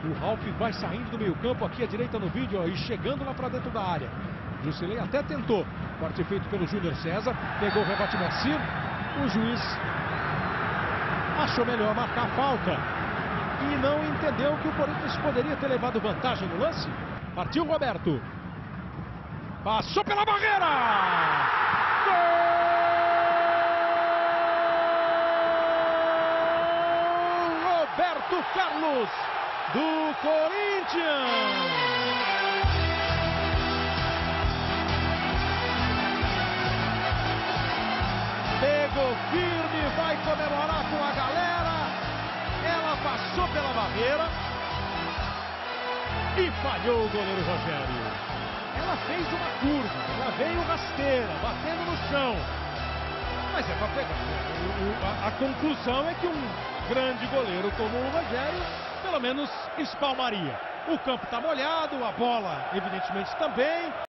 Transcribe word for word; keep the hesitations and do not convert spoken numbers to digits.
O Ralf vai saindo do meio campo aqui à direita no vídeo, ó, e chegando lá para dentro da área. Jusilei até tentou. Corte feito pelo Júnior César. Pegou o rebate Moacir. O juiz achou melhor marcar a falta. E não entendeu que o Corinthians poderia ter levado vantagem no lance. Partiu o Roberto. Passou pela barreira! Gol! Roberto Carlos, do Corinthians! Pegou firme, vai comemorar com a galera. Ela passou pela barreira e falhou o goleiro Rogério. Ela fez uma curva, ela veio rasteira, batendo no chão. Mas é para pegar. A, a conclusão é que um grande goleiro como o Rogério, pelo menos espalmaria. O campo está molhado, a bola evidentemente também.